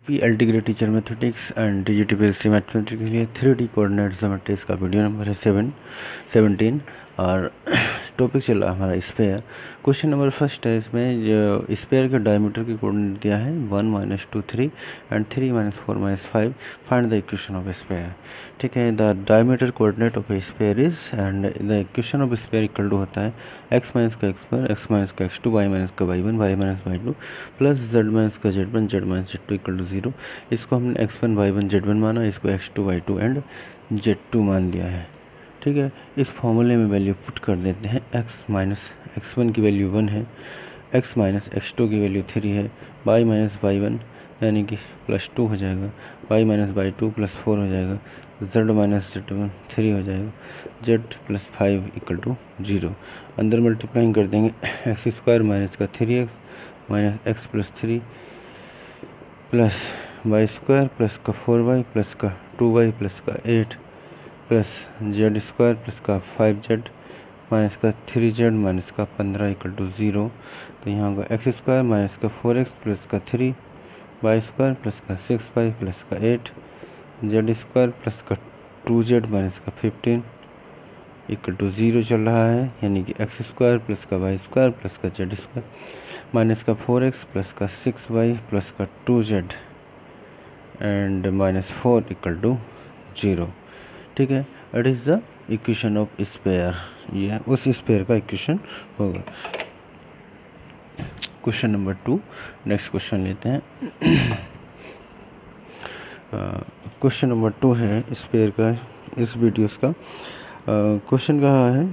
PLT teacher mathematics and digital mathematics के लिए 3D coordinate matrix का वीडियो नंबर है 17 और टॉपिक चल रहा है हमारा स्पेयर। क्वेश्चन नंबर फर्स्ट है, इसमें जो स्पेयर के डायमीटर की कोऑर्डिनेट दिया है 1 - 2 3 and 3 - 4 - 5। Find the equation of sphere. ठीक है, the diameter coordinate of sphere is and the equation of sphere equal to होता है x - का x1, x - का x2, y - का y1, y - y2 plus z - का z1, z - z2 equal to 0। इसको हमने x1 y1 z1 माना, इसको x2 y2 एंड z2 मान लिया है। ठीक है, इस फॉर्मूले में वैल्यू पुट कर देते हैं। x - x1 की वैल्यू 1 है, x - x2 की वैल्यू 3 है, y - y1 यानी कि +2 हो जाएगा, y - y2 +4 हो जाएगा, z - z1 3 हो जाएगा, z + 5 इक्वल टू 0। अंदर मल्टीप्लाइंग कर देंगे, x² - का 3x - x + 3 plus y² plus का 4y प्लस का 2y प्लस का 8 प्लस z² प्लस का 5z माइनस का 3z माइनस का 15 इक्वल टू 0। तो यहाँ होगा x² माइनस का 4x प्लस का 3 y² प्लस का 6y प्लस का 8 z² प्लस का 2z माइनस का 15 इक्वल टू 0 चल रहा है, यानी कि x² प्लस का y² प्लस का z² माइनस का 4x प्लस का 6y प्लस का 2z एंड -4 इक्वल टू 0। ठीक है, it is the equation of sphere. ये उस स्पेयर का इक्वेशन होगा। क्वेश्चन नंबर 2, नेक्स्ट क्वेश्चन लेते हैं। क्वेश्चन नंबर 2 है स्पेयर का, इस वीडियोस का। क्वेश्चन कहा है,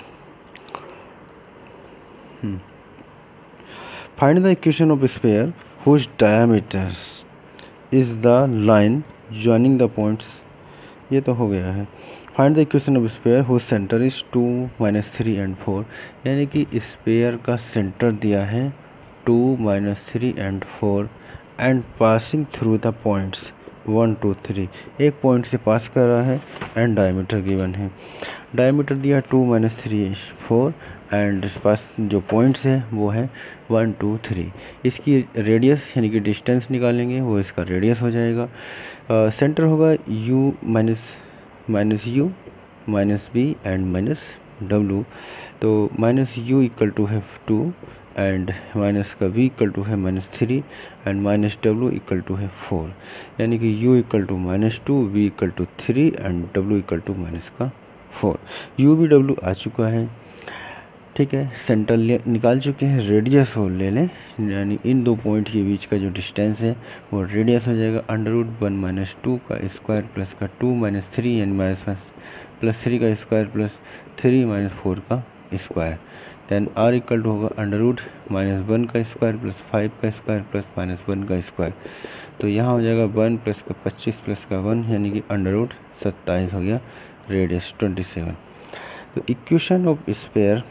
find the equation of sphere whose diameters is the line joining the points. ये तो हो गया है। Find the equation of sphere whose centre is 2 - 3 and 4, यानी कि स्पेयर का सेंटर दिया है 2 - 3 and 4 and passing through the points 1 2 3। एक पॉइंट से पास कर रहा है एंड डायमीटर गिवन है। डायमीटर दिया 2 - 3 4 एंड पास जो पॉइंट्स है वो है 1 2 3। इसकी रेडियस यानी कि डिस्टेंस निकालेंगे, वो इसका रेडियस हो जाएगा। सेंटर होगा u minus u minus b and minus w। तो -u इक्वल टू है 2 एंड माइनस का v इक्वल टू है -3 and minus w equal to है 4, यानी कि u equal to -2, v equal to 3 and w equal to -4। u v w आ चुका है। ठीक है, सेंटर निकाल चुके हैं, रेडियस हो ले लें, यानी इन दो पॉइंट के बीच का जो डिस्टेंस है वो रेडियस हो जाएगा √1 - 2 का स्क्वायर प्लस का 2 - 3 यानी +3 का स्क्वायर प्लस 3 - 4 का square. Then r equal to होगा √-1 का स्क्वायर प्लस 5 का स्क्वायर प्लस -1 का स्क्वायर। तो यहाँ हो जाएगा 1 प्लस का 25 प्लस का 1 यानी कि √27 हो गया, रेडियस 27। तो इक्वेशन ऑफ स्पेयर,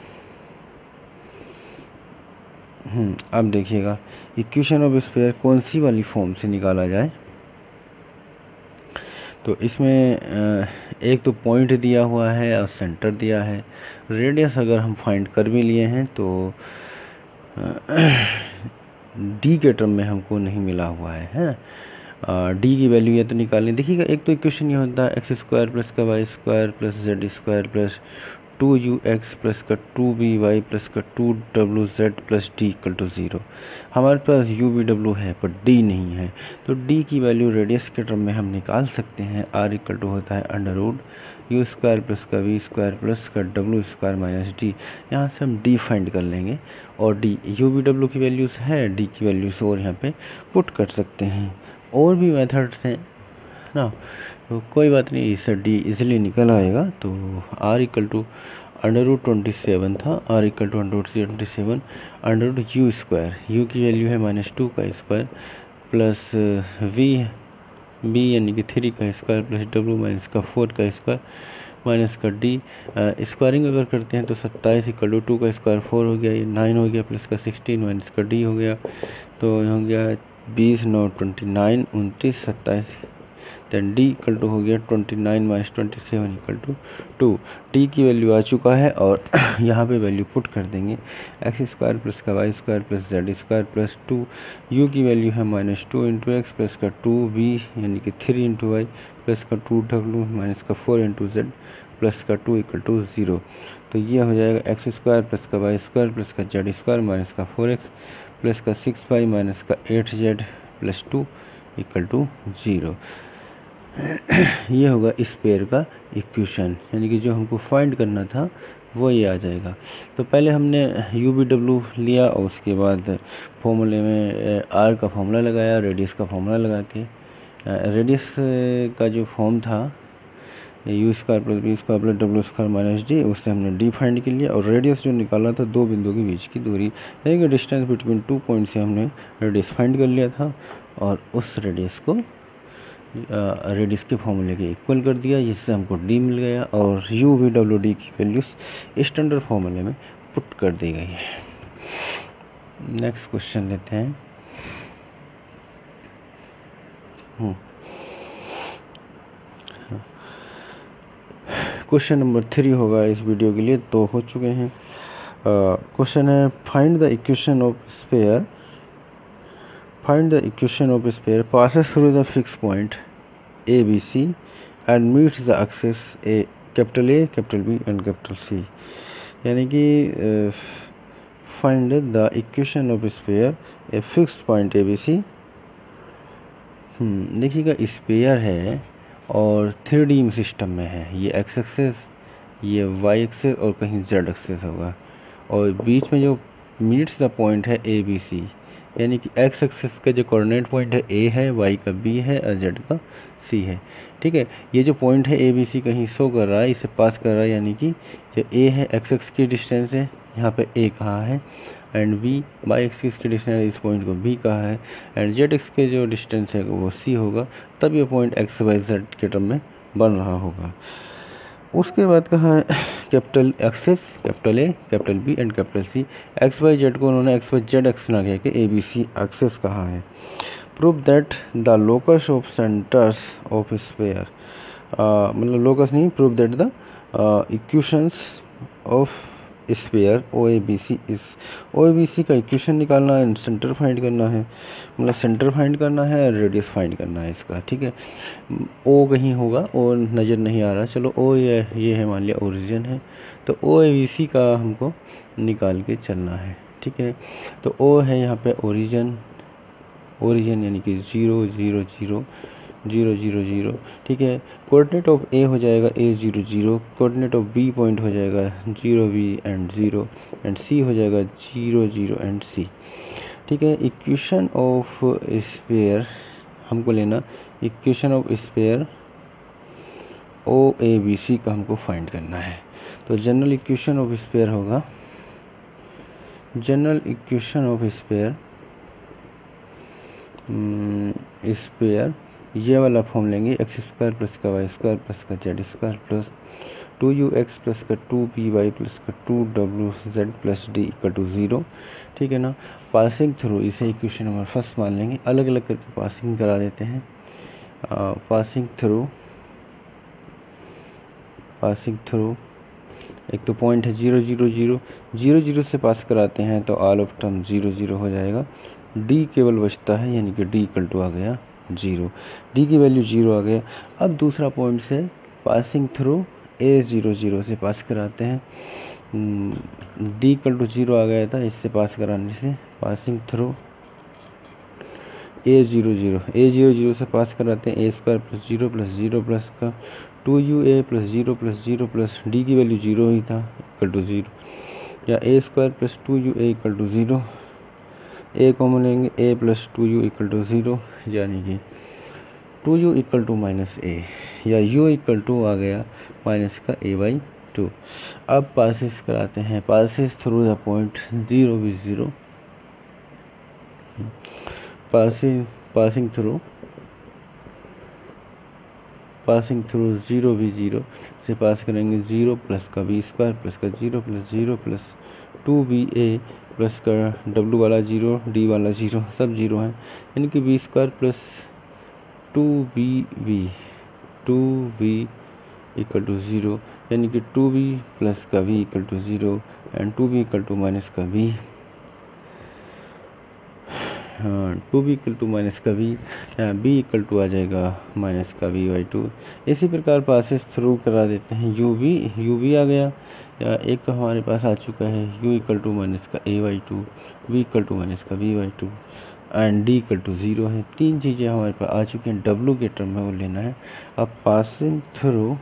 अब देखिएगा इक्वेशन ऑफ स्पेयर कौन सी वाली फॉर्म से निकाला जाए। तो इसमें एक तो पॉइंट दिया हुआ है और सेंटर दिया है। रेडियस अगर हम फाइंड कर भी लिए हैं तो डी के टर्म में हमको नहीं मिला हुआ है डी की वैल्यू ये तो निकालें। देखिएगा, एक तो इक्वेशन ये होता है x² प्लस का y² plus z² plus 2ux plus का 2by प्लस का 2wz plus d equal to 0। हमारे पास u v w है पर d नहीं है, तो d की वैल्यू रेडियस के टर्म में हम निकाल सकते हैं। r इक्वल टू होता है √u² प्लस का v² प्लस का w² माइनस d। यहाँ से हम d फाइंड कर लेंगे और d u v w की वैल्यूज़ है, d की वैल्यूज़ और यहाँ पे पुट कर सकते हैं। और भी मेथड्स हैं ना, तो कोई बात नहीं, इससे डी इजीली निकल आएगा। तो r इक्वल टू √27 था, r equal to √27 √u², u की वैल्यू है -2 का स्क्वायर प्लस b यानी कि 3 का स्क्वायर प्लस w माइनस का 4 का स्क्वायर माइनस का d। स्क्वायरिंग अगर करते हैं तो 27 इक्वल टू 2 का स्क्वायर 4 हो गया, ये 9 हो गया प्लस का 16 माइनस का d हो गया। तो हो गया 20 9 29 29 27 देन डी इक्वल टू हो गया 29 माइनस 27 इक्वल टू 2। टी की वैल्यू आ चुका है और यहाँ पे वैल्यू पुट कर देंगे एक्स स्क्वायर प्लस का y square plus z square plus 2। U की वैल्यू है -2 इंटू एक्स प्लस का 2v यानी कि 3 इंटू वाई प्लस का 2w माइनस का 4 इंटू जेड प्लस का 2 इक्वल टू 0। तो ये हो जाएगा एक्स स्क्वायर प्लस का वाई स्क्वायर प्लस का जेड स्क्वायर माइनस का 4x प्लस का 6y माइनस का 8z प्लस 2 इक्वल टू 0। ये होगा इस पेयर का इक्वेशन, यानी कि जो हमको फाइंड करना था वो ये आ जाएगा। तो पहले हमने UVW लिया और उसके बाद फॉर्मूले में R का फॉर्मूला लगाया, रेडियस का फॉर्मूला लगा के रेडियस का जो फॉर्म था u square plus b square plus डब्ल्यू स्क्वायर माइनस डी, उससे हमने डी फाइंड कर लिया। और रेडियस जो निकाला था दो बिंदुओं के बीच की दूरी यानी कि डिस्टेंस बिटवीन 2 पॉइंट से हमने रेडियस फाइंड कर लिया था और उस रेडियस को रेडियस के फॉर्मूले के इक्वल कर दिया, जिससे हमको डी मिल गया और UVWD की वैल्यूज स्टैंडर्ड फॉर्मूले में पुट कर दी गई है। नेक्स्ट क्वेश्चन लेते हैं। क्वेश्चन नंबर 3 होगा इस वीडियो के लिए, तो हो चुके हैं। क्वेश्चन है find the equation of sphere, find the equation of sphere passes through the fixed point ABC and meets the axis A, capital A, capital B and capital C। यानी कि find the equation of sphere a fixed point ABC। देखिएगा sphere है और 3D system में है, ये x axes, ये y axes और कहीं जेड एक्सेस होगा और बीच में जो मीट्स द पॉइंट है ABC, यानी कि एक्स एक्सेस का जो कोऑर्डिनेट पॉइंट है A है, वाई का B है और जेड का C है। ठीक है, ये जो पॉइंट है ABC कहीं शो कर रहा है, इसे पास कर रहा है, यानी कि जो A है एक्स एक्स की डिस्टेंस है, यहाँ पे A कहाँ है, एंड B वाई एक्सिस की डिस्टेंस इस पॉइंट को B कहा है, एंड जेड एक्स के जो डिस्टेंस है वो C होगा, तब ये पॉइंट एक्स वाई जेड के टर्म में बन रहा होगा। उसके बाद कहा है capital axes, capital A, capital B and capital C। X y z को उन्होंने एक्स वाई जेड एक्स ना कह के ABC एक्सेस कहा है। Prove that the locus of centres of sphere, मतलब लोकस नहीं, prove that the equations of sphere OABC इस OABC का इक्वेशन निकालना है, सेंटर फाइंड करना है, मतलब सेंटर फाइंड करना है और रेडियस फाइंड करना है इसका। ठीक है, O कहीं होगा, O नज़र नहीं आ रहा, चलो O ये है, मान लिया ओरिजिन है, तो OABC का हमको निकाल के चलना है। ठीक है, तो O है यहाँ पे ओरिजिन, ओरिजिन यानी कि 0 0 0 0 0 0। ठीक है, कोऑर्डिनेट ऑफ A हो जाएगा A 0 0, coordinate of B point हो जाएगा 0 B एंड 0 एंड C हो जाएगा 0 0 एंड C। ठीक है, इक्वेशन ऑफ स्फीयर हमको लेना, इक्वेशन ऑफ स्फीयर OABC का हमको फाइंड करना है। तो जनरल इक्वेशन ऑफ स्फीयर होगा, general equation of sphere sphere ये वाला फॉर्म लेंगे, एक्स स्क्वायर प्लस का वाई स्क्वायर प्लस का z square plus 2ux plus का 2py प्लस का 2wz plus d equal to 0। ठीक है ना, पासिंग थ्रू इसे इक्वेशन नंबर फर्स्ट मान लेंगे, अलग अलग करके पासिंग करा देते हैं। पासिंग थ्रू एक तो पॉइंट है 0 0 0 0 0 से पास कराते हैं तो ऑल ऑफ टर्म 0 0 हो जाएगा, d केवल बचता है, यानी कि d इक्वल टू आ गया 0, d की वैल्यू 0 आ गया। अब दूसरा पॉइंट से पासिंग थ्रू A 0 0 से पास कराते हैं, d इक्वल टू 0 आ गया था, इससे पास कराने से पासिंग थ्रू A 0 0 से पास कराते हैं, A स्क्वायर प्लस 0 प्लस का 2UA प्लस 0 प्लस d की वैल्यू 0 ही था इक्वल टू 0, या A square plus 2UA equal to 0, A common लेंगे, A plus 2U equal to 0, यानी कि 2U equal to minus A, या U इक्वल टू आ गया माइनस का A/2। अब पासेस कराते हैं, पासेस थ्रू द पॉइंट 0 भी 0, पासिंग थ्रू 0 भी 0 से पास करेंगे, 0 प्लस का b स्क्वायर प्लस का 0 प्लस 2ba प्लस का w वाला 0 d वाला 0 सब 0 है, यानी कि b square plus 2b equal to 0, यानी कि 2b प्लस का v equal to 0 and 2b equal to minus का v, 2b equal to minus का v, b इक्वल टू आ जाएगा माइनस का v/2। इसी प्रकार पासेस थ्रू करा देते हैं। u आ गया, या एक तो हमारे पास आ चुका है u इक्वल टू माइनस का a/2, v equal to minus का v/2 and d equal to 0 है। तीन चीज़ें हमारे पास आ चुकी हैं, w के टर्म में वो लेना है। अब पासिंग थ्रू,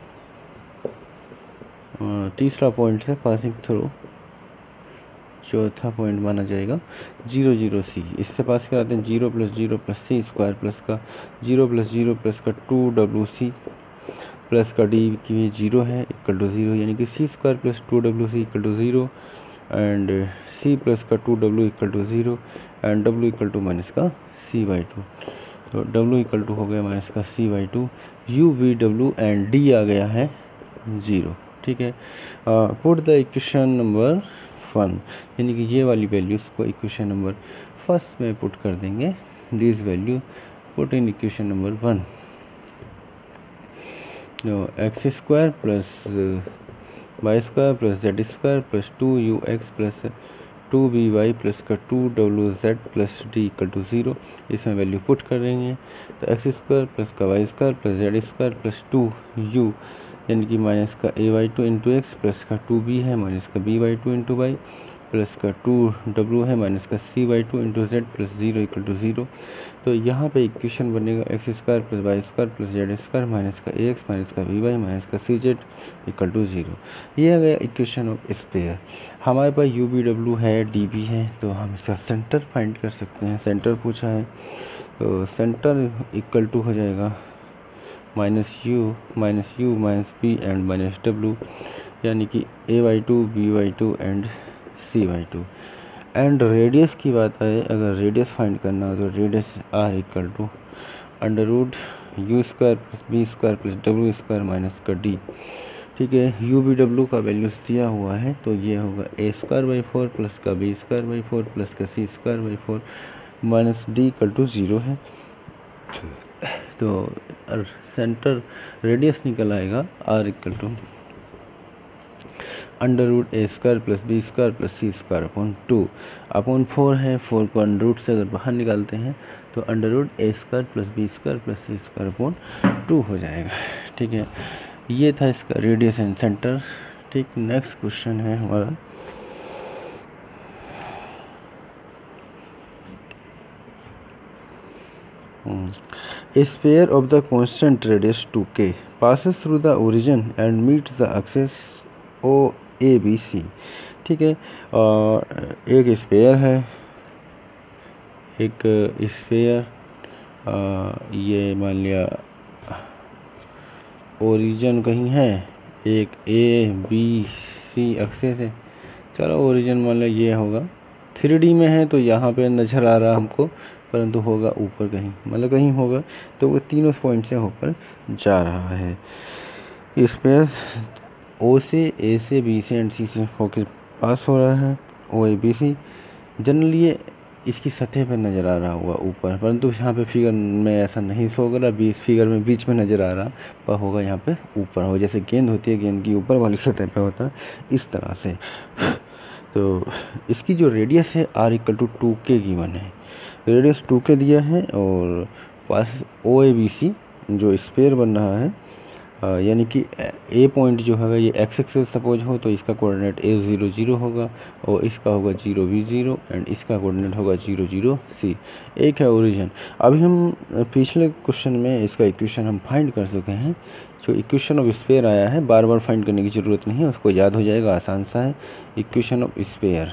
तीसरा पॉइंट है पासिंग थ्रू, चौथा पॉइंट माना जाएगा 0 0 c। इससे पास कराते हैं 0 plus 0 plus c square plus का 0 प्लस 0 प्लस का 2wc प्लस का d की 0 है इक्वल टू 0, यानी कि c square plus 2wc equal to 0 and c plus का 2w equal to 0 and w equal to minus का c/2। तो w इक्वल टू हो गया माइनस का c/2, u v w and d आ गया है 0। ठीक है, पुट द इक्वेशन नंबर 1, यानी कि ये वाली वैल्यूज़ को इक्वेशन नंबर फर्स्ट में पुट कर देंगे। This value put in equation number 1। X square plus y square plus z square plus 2ux plus 2by plus का 2wz plus d equal to 0, इसमें वैल्यू पुट कर देंगे। तो x square plus का y square plus z square plus 2u, यानी कि minus का a/2 into x plus का 2b है माइनस का b/2 इंटू वाई प्लस का 2w है माइनस का c/2 into z plus 0 equal to 0। तो यहाँ पे इक्वेशन बनेगा x square plus y square plus z square minus का ax माइनस का by माइनस का cz इक्वल टू 0। ये आ गया इक्वेशन ऑफ स्पेयर। हमारे पास u v w है, d b है, तो हम इसका सेंटर फाइंड कर सकते हैं। सेंटर पूछा है तो सेंटर इक्वल टू हो जाएगा minus u minus b and minus w, यानी कि a/2 b/2 and c/2। And radius की बात आए, अगर रेडियस फाइंड करना हो तो radius r equal to under root u square plus b square plus w square minus का d। ठीक है, u v w का वैल्यूज दिया हुआ है, तो ये होगा a² 4 प्लस का b² 4 प्लस का c² 4 minus d equal to 0 है। तो सेंटर रेडियस निकल आएगा r equal to under root a² plus b² plus c² upon 2 upon 4 है। 4 को अंडर रूट से अगर बाहर निकालते हैं तो under root a² plus b² plus c² upon 2 हो जाएगा। ठीक है, ये था इसका रेडियस एंड सेंटर। ठीक, नेक्स्ट क्वेश्चन है हमारा sphere of the constant radius 2k passes through the origin and meets the axis OABC। ठीक है, एक स्फीयर है, एक स्फीयर ये मान लिया ओरिजिन कहीं है, एक ABC एक्सेस है। चलो ओरिजिन मान लिया ये होगा, 3D में है तो यहाँ पे नज़र आ रहा हमको, परंतु होगा ऊपर कहीं, मतलब कहीं होगा, तो वो तीनों पॉइंट से होकर जा रहा है। स्पेस ओ से, ए से, बी से एंड सी से होकर पास हो रहा है। OABC जनरली ये इसकी सतह पर नज़र आ रहा होगा ऊपर, परंतु यहाँ पे फिगर में ऐसा नहीं शो कर रहा, फिगर में बीच में नज़र आ रहा, पर होगा यहाँ पे ऊपर होगा, जैसे गेंद होती है, गेंद की ऊपर वाली सतह पे होता है, इस तरह से। तो इसकी जो रेडियस है r equal to 2k given है, रेडियस 2k दिया है, और पास OABC जो स्फीयर बन रहा है, यानी कि ए पॉइंट जो है ये एक्स एक्सिस सपोज हो तो इसका कोऑर्डिनेट a0 0 होगा, और इसका होगा 0 v0 एंड इसका कोऑर्डिनेट होगा 0 0 c। एक है ओरिजिन। अभी हम पिछले क्वेश्चन में इसका इक्वेशन हम फाइंड कर चुके हैं। जो इक्वेशन ऑफ स्फीयर आया है बार बार फाइंड करने की ज़रूरत नहीं है, उसको याद हो जाएगा, आसान सा है। इक्वेशन ऑफ स्फीयर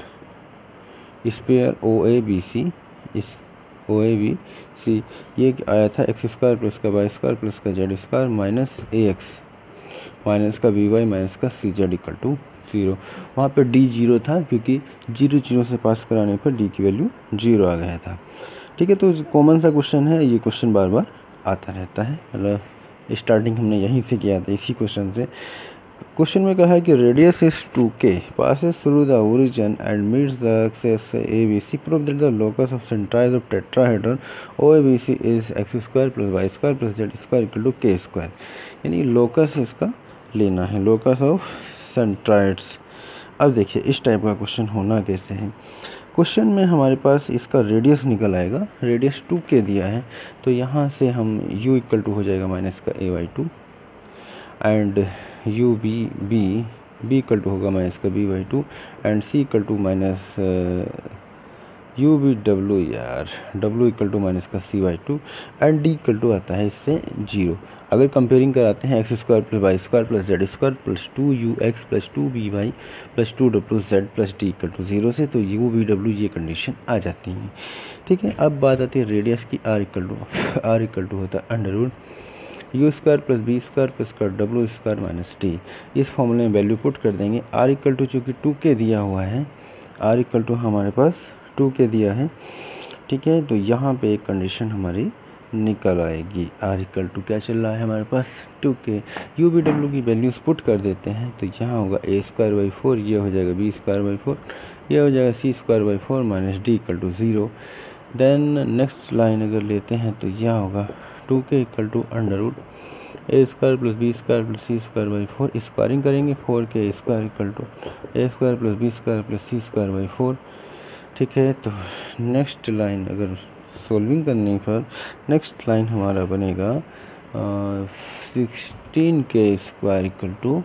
OABC, इस OABC ये आया था x² प्लस का y² प्लस का z² माइनस ax माइनस का by माइनस का cz इक्वल टू 0। वहाँ पे d 0 था, क्योंकि 0 0 से पास कराने पर d की वैल्यू 0 आ गया था। ठीक है, तो कॉमन सा क्वेश्चन है, ये क्वेश्चन बार बार आता रहता है, मतलब स्टार्टिंग हमने यहीं से किया था, इसी क्वेश्चन से। क्वेश्चन में कहा है कि radius is 2k passes through the origin and meets the axis ABC. Prove that the locus of centroid of tetrahedron OABC is x square plus y square plus z square equal to k square. यानी locus इसका लेना है, locus of सेंट्राइड्स। अब देखिए इस type का question होना कैसे है। क्वेश्चन में हमारे पास इसका रेडियस निकल आएगा, रेडियस 2k दिया है, तो यहाँ से हम u इक्वल टू हो जाएगा माइनस का a/2 and u b equal to होगा माइनस का b/2 and c equal to minus u b डब्ल्यू यार w इक्वल टू माइनस का c/2 and d equal to आता है इससे 0। अगर कंपेयरिंग कराते हैं x square plus y square plus z square plus 2ux plus 2by plus 2wz plus d equal to 0 से, तो u v w ये कंडीशन आ जाती है। ठीक है, अब बात आती है रेडियस की। r इक्वल टू होता है under root u square plus b square plus कर डब्ल्यू स्क्वायर माइनस टी। इस फॉर्मूले में वैल्यू पुट कर देंगे। r इक्वल टू चूँकि 2k दिया हुआ है, r इक्वल टू हमारे पास 2k दिया है। ठीक है, तो यहाँ पे एक कंडीशन हमारी निकल आएगी। r इक्वल टू क्या चल रहा है हमारे पास 2k, यू बी डब्ल्यू की वैल्यूज़ पुट कर देते हैं, तो यहाँ होगा a स्क्वायर बाई 4, ये हो जाएगा b स्क्वायर बाई 4, ये हो जाएगा c square by 4 minus d equal to 0। Then next line अगर लेते हैं तो यह होगा 2k equal to under root a square plus b square plus c square by 4, squaring करेंगे 4k square equal to a square plus b square plus c square by 4। ठीक है, तो नेक्स्ट लाइन अगर सोल्विंग करने पर next line हमारा बनेगा 16k square equal to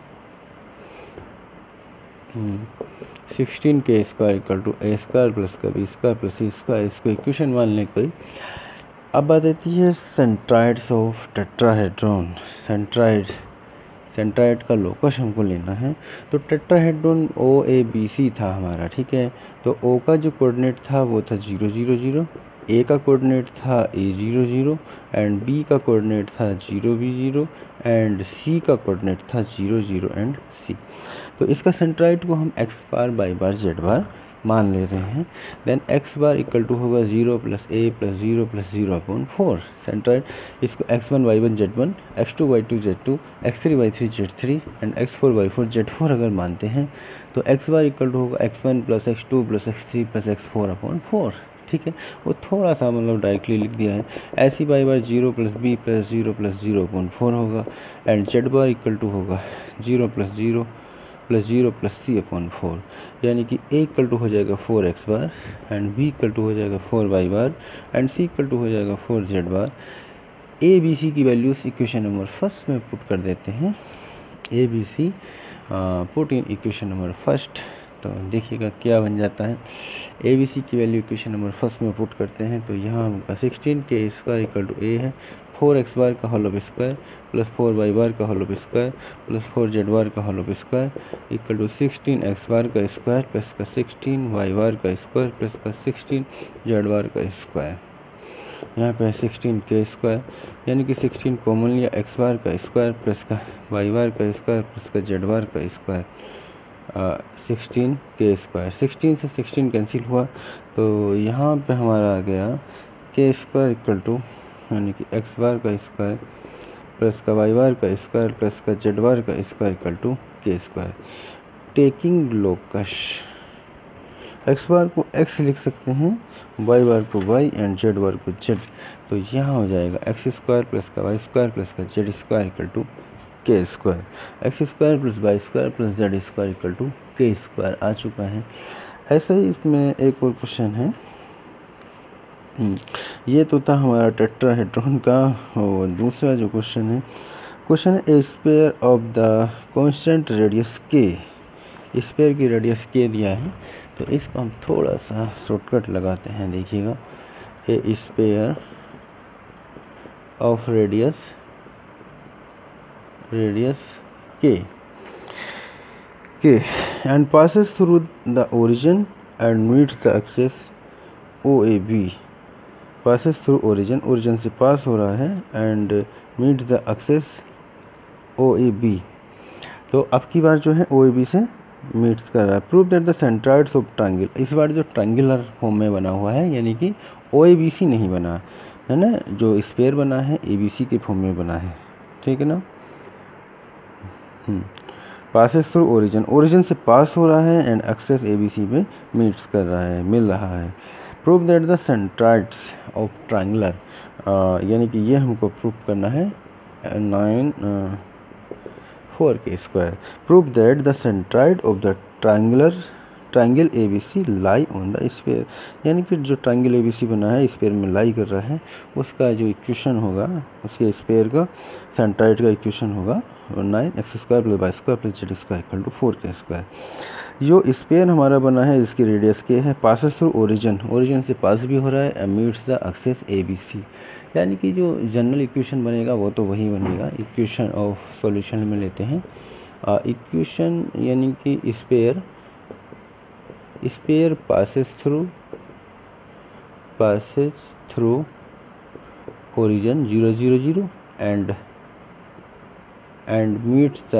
16k square equal to a square plus का b square plus c square. इसको इक्वेशन मान लें कोई। अब बात आती है सेंट्राइड्स ऑफ टेट्राहेड्रॉन। सेंट्राइड का लोकस हमको लेना है। तो टेट्राहेड्रॉन OABC था हमारा। ठीक है, तो O का जो कोऑर्डिनेट था वो था 0 0 0, A का कोऑर्डिनेट था A 0 0 एंड B का कोऑर्डिनेट था 0 B 0 एंड C का कोऑर्डिनेट था 0 0 एंड C। तो इसका सेंट्राइड को हम x bar y bar z bar मान ले रहे हैं। Then x bar equal to होगा 0 plus a plus 0 plus 0/4 centroid. इसको x1 y1 z1, x2 y2 z2, x3 y3 z3 and x4 y4 z4 अगर मानते हैं तो x बार इक्वल टू होगा x1 plus x2 plus x3 plus x4/4। ठीक है, वो थोड़ा सा मतलब डायरेक्टली लिख दिया है। ऐसी y bar 0 plus b plus 0 plus 0/4 होगा and z bar equal to होगा 0 प्लस 0 प्लस 0 प्लस c/4, यानी कि a इक्वल टू हो जाएगा 4x bar and b equal to हो जाएगा 4y bar and c equal to हो जाएगा 4z bar. a b c की वैल्यूज़ इक्वेशन नंबर फर्स्ट में पुट कर देते हैं। a b c put in equation number first, तो देखिएगा क्या बन जाता है। a b c की वैल्यू इक्वेशन नंबर फर्स्ट में पुट करते हैं तो यहाँ होगा 16k square equal to a है 4x बार का whole of square plus 4y bar का whole of square plus 4z bar का whole of square equal to 16x bar का स्क्वायर प्लस का 16y बार का स्क्वायर प्लस का 16z बार का square. यहाँ पे है 16k स्क्वायर, यानी कि 16 कॉमन लिया, x बार का स्क्वायर प्लस का y बार का स्क्वायर प्लस का z बार का स्क्वायर 16k स्क्वायर। 16 से 16 कैंसिल हुआ तो यहाँ पे हमारा आ गया k स्क्वायर इक्वल टू यानी कि x बार का स्क्वायर प्लस का y बार का स्क्वायर प्लस का z बार का square equal to k square. Taking locus, x bar को x लिख सकते हैं, y बार को y एंड z बार को z, तो यहाँ हो जाएगा x स्क्वायर प्लस का y स्क्वायर प्लस का z square equal to k square. x square plus y square plus z square equal to k square आ चुका है। ऐसा ही इसमें एक और क्वेश्चन है। ये तो था हमारा टेट्राहेड्रॉन का। और दूसरा जो क्वेश्चन है a sphere of the constant radius k, sphere की रेडियस k दिया है, तो इसको हम थोड़ा सा शॉर्टकट लगाते हैं। देखिएगा, a sphere of radius k and passes through the origin and meets the axis OAB। passes through origin से पास हो रहा है and meets the axis OAB। तो अब की बार जो है OAB से मीट्स कर रहा है। Prove that the centroids of triangle, इस बार जो ट्रायंगुलर फॉर्म में बना हुआ है, यानी कि OABC नहीं बना है ना, जो स्फीयर बना है ABC के फॉर्म में बना है। ठीक है ना। पासेस थ्रू ओरिजिन, ओरिजिन से पास हो रहा है एंड एक्सेस ABC में मीट्स कर रहा है, मिल रहा है। Prove that the centroids of triangular, यानी कि ये हमको प्रूव करना है 4k²। Prove that the centroid of the triangle ABC lie on the sphere, यानी कि जो ट्रायंगल ABC बना है स्फीयर में लाई कर रहा है, उसका जो इक्वेशन होगा, उसके स्फीयर का सेंट्राइड का इक्वेशन होगा 9x² + y² + z² = 4k²। जो स्फीयर हमारा बना है इसकी रेडियस k है, पासेस थ्रू ओरिजिन, ओरिजिन से पास भी हो रहा है, and meets the axes ABC, यानी कि जो जनरल इक्वेशन बनेगा वो तो वही बनेगा। इक्वेशन ऑफ सॉल्यूशन में लेते हैं इक्वेशन, यानी कि sphere passes through origin 0 0 0 and meets the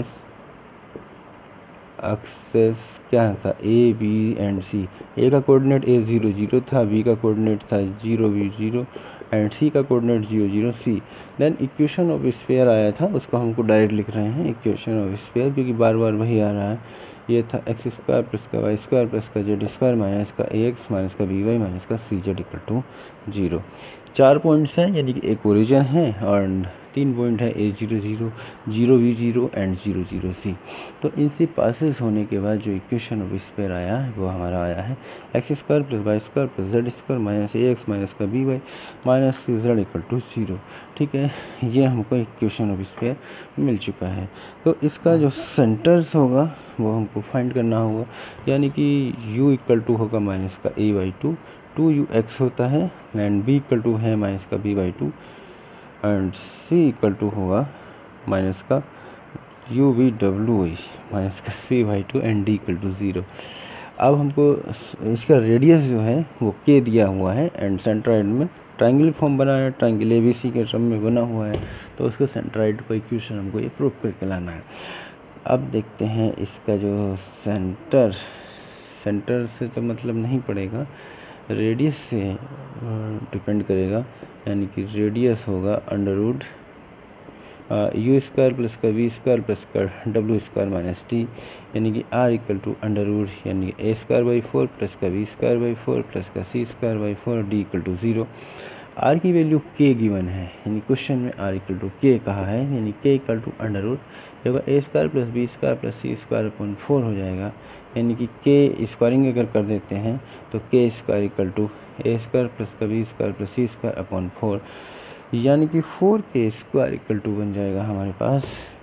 axes क्या था A B and C। A का कोऑर्डिनेट A 0 0 था, B का कोऑर्डिनेट था 0 B 0 एंड C का coordinate 0 0 C। Then equation of sphere आया था, उसको हमको डायरेक्ट लिख रहे हैं इक्वेशन ऑफ स्फीयर, क्योंकि बार बार वही आ रहा है। ये था x² + y² + z² माइनस का ax माइनस का by माइनस का cz = 0। 4 पॉइंट्स हैं, यानी कि एक ओरिजिन है और 3 पॉइंट है A 0 0 0 B 0 एंड 0 0 C। तो इनसे पासेस होने के बाद जो इक्वेशन ऑफ स्फीयर आया है वो हमारा आया है x² + y² + z² minus ax minus का by माइनस cz = 0। ठीक है, ये हमको इक्वेशन ऑफ स्फीयर मिल चुका है। तो इसका जो सेंटर्स होगा वो हमको फाइंड करना होगा, यानी कि u = होगा माइनस का a/2, 2ux होता है एंड b = है माइनस का b/2 एंड c = होगा माइनस का uv/w माइनस का c/2 एंड d = 0। अब हमको इसका रेडियस जो है वो k दिया हुआ है एंड सेंट्राइड में ट्रायंगल फॉर्म बना है, ट्रायंगल ABC के टर्म में बना हुआ है, तो उसके सेंट्राइड को इक्वेशन हमको ये प्रूव करके लाना है। अब देखते हैं इसका जो सेंटर से तो मतलब नहीं पड़ेगा, रेडियस से डिपेंड करेगा, यानी कि रेडियस होगा √ u² + v² + w² minus t, यानी कि r = √ यानी कि a²/4 + का v²/4 + का c²/4 d = 0। r की वैल्यू k गिवन है, यानी क्वेश्चन में r = k कहा है, यानी k = √ होगा a² + b² + c²/4 हो जाएगा, यानी कि k स्क्वायरिंग अगर कर देते हैं तो k² = a² + का b² + c²/4, यानी कि 4k² बन जाएगा हमारे पास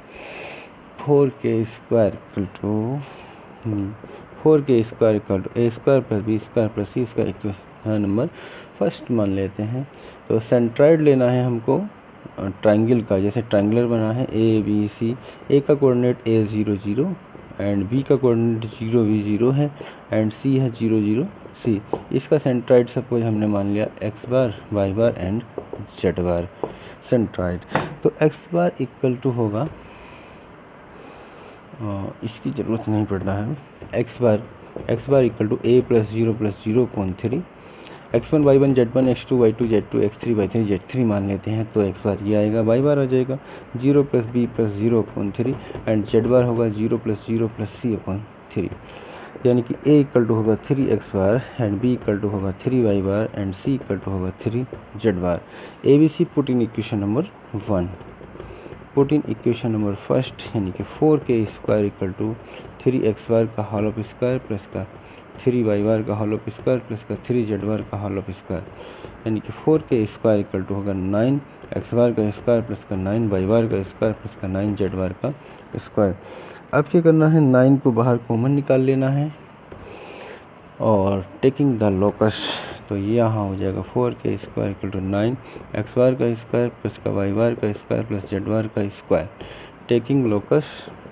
4k² = a² + b² + c²। Equation number first मान लेते हैं। तो सेंट्राइड लेना है हमको ट्रायंगल का, जैसे ट्रायंगुलर बना है ABC, A का कोऑर्डिनेट A 0 0 एंड B का कोऑर्डिनेट 0 B 0 है एंड C है 0 0 C। इसका सेंट्राइड सपोज हमने मान लिया x bar y bar and z bar centroid. तो x बार = होगा, इसकी ज़रूरत नहीं पड़ रहा है, x bar = a + 0 + 0.3 x1 y1 z1 x2 y2 z2 x3 y3 z3 मान लेते हैं, तो x बार ये आएगा, y बार आ जाएगा 0 + b + 0.3 एंड z बार होगा 0 + 0 + c/3, यानी कि a = होगा 3x बार एंड b = होगा 3y बार एंड c = होगा 3z bar. ABC put in equation number 1, put in equation number first, यानी कि 4k² = 3x बार का होल ऑफ स्क्वायर प्लस का 3y बार का होल ऑफ स्क्वायर प्लस का 3z बार का whole of square, यानी कि 4k² = होगा 9x बार का स्क्वायर प्लस का 9y बार का स्क्वायर प्लस का 9z बार का स्क्वायर। अब क्या करना है, 9 को बाहर कॉमन निकाल लेना है और टेकिंग द लोकस, तो ये यहाँ हो जाएगा 4k² = 9x बार का स्क्वायर प्लस का y बार का स्क्वायर प्लस z बार का स्क्वायर। टेकिंग लोकस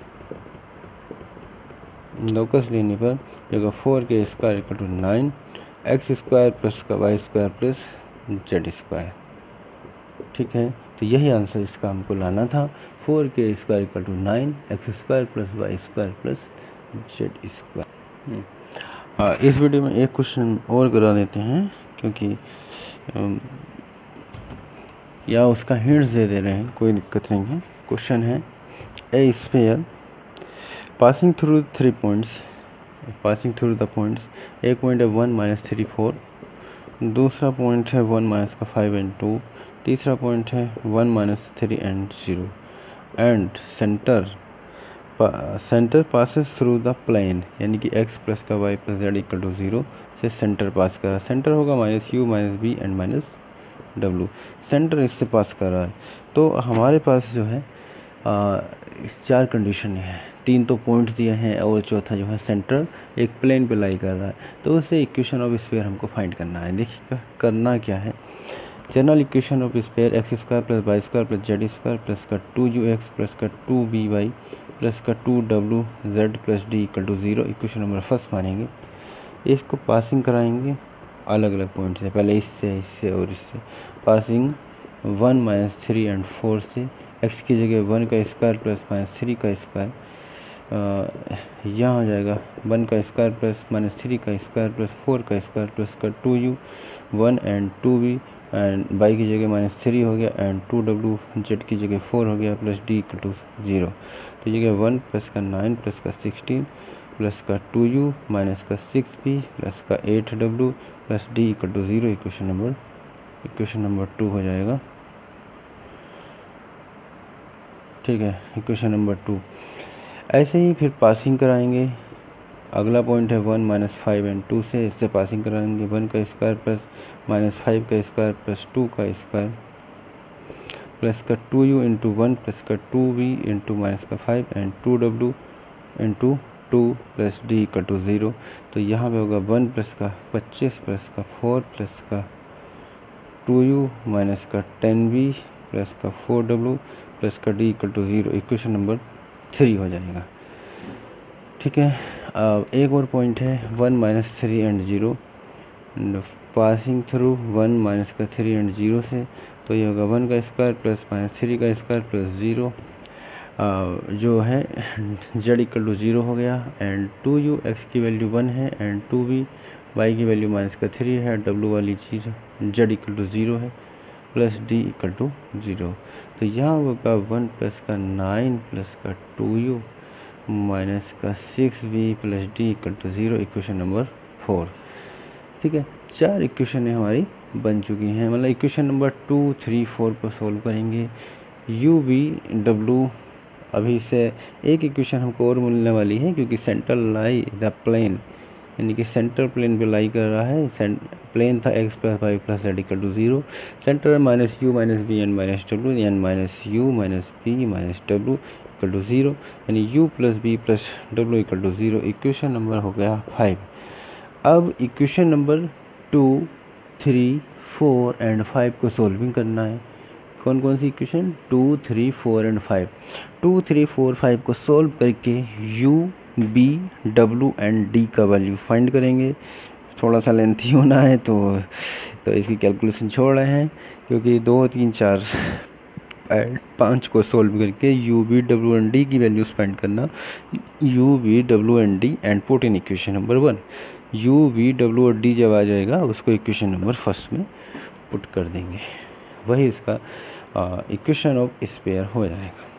लेने पर होगा 4k² = 9x² प्लस का y² प्लस z²। ठीक है, तो यही आंसर इसका हमको लाना था, 4k² = 9x² plus y² plus z²। इस वीडियो में एक क्वेश्चन और करा देते हैं, क्योंकि या उसका हिंट्स दे रहे हैं, कोई दिक्कत नहीं है। क्वेश्चन है a sphere passing through 3 points, passing through the points, एक पॉइंट है 1 - 3 4, दूसरा पॉइंट है 1 - 5 and 2, तीसरा पॉइंट है 1 - 3 and 0 and centre passes through the plane, यानी कि x + y + z = 0 से सेंटर पास कर रहा है। सेंटर होगा -u - b and -w, centre इससे पास कर रहा है। तो हमारे पास जो है 4 कंडीशन है, 3 तो पॉइंट दिए हैं और चौथा जो है सेंटर एक प्लेन पे लाई कर रहा है। तो उससे इक्वेशन ऑफ स्फीयर हमको फाइंड करना है। देखिए करना क्या है, general equation of sphere x² + y² + z² + 2ux + 2by + 2wz + d = 0 equation number first मानेंगे। इसको पासिंग कराएंगे अलग अलग पॉइंट से, पहले इससे और इससे। पासिंग 1 - 3 and 4 से, x की जगह 1 का स्क्वायर + -3 का स्क्वायर, यहाँ हो जाएगा 1 का स्क्वायर + -3 का स्क्वायर + 4 का square + 2u 1 and 2v and y की जगह -3 हो गया एंड 2w, z की जगह 4 हो गया + d = 0। तो ये 1 + 9 + 16 + 2u - 6v + 8w + d = 0 equation number 2 हो जाएगा। ठीक है, इक्वेशन नंबर 2। ऐसे ही फिर पासिंग कराएंगे। अगला पॉइंट है 1 - 5 and 2 से, इससे पासिंग कराएंगे 1 का स्क्वायर -5 का स्क्वायर + 2 का square + 2u × 1 + 2v × -5 and 2w × 2 + d = 0। तो यहाँ पे होगा 1 + 25 + 4 + 2u - 10v + 4w + d = 0 equation number 3 हो जाएगा। ठीक है, अब एक और पॉइंट है 1 - 3 and 0, पासिंग थ्रू 1 - 3 and 0 से, तो ये होगा 1 का स्क्वायर + -3 का स्क्वायर + 0 जो है z = 0 हो गया एंड 2u, x की वैल्यू 1 है एंड 2v, y की वैल्यू -3 है, w वाली चीज़ z = 0 है + d = 0। तो यहाँ होगा 1 + 9 + 2u - 6v + d = 0 equation number 4। ठीक है, 4 इक्वेशन हमारी बन चुकी हैं। मतलब इक्वेशन नंबर 2, 3, 4 को सॉल्व करेंगे। u v w, अभी से एक इक्वेशन हमको और मिलने वाली है क्योंकि सेंटर लाई द प्लेन, यानी कि सेंटर प्लेन पे लाई कर रहा है। प्लेन था x + y + z = 0, centre -u - b and -w n -u - b - w = 0, यानी u + b + w = 0 equation number हो गया 5। अब इक्वेशन नंबर 2, 3, 4 एंड 5 को सॉल्विंग करना है। कौन कौन सी इक्वेशन? 2, 3, 4 एंड 5। 2, 3, 4, 5 को सॉल्व करके u, b, w and d का वैल्यू फाइंड करेंगे। थोड़ा सा लेंथी होना है तो इसकी कैलकुलेशन छोड़ रहे हैं, क्योंकि 2, 3, 4 एंड 5 को सॉल्व करके u, v, w and d की वैल्यूज फाइंड करना। u, v, w and d and 14 equation number 1। u, v, w और d जब आ जाएगा उसको इक्वेशन नंबर फर्स्ट में पुट कर देंगे, वही इसका इक्वेशन ऑफ स्फीयर हो जाएगा।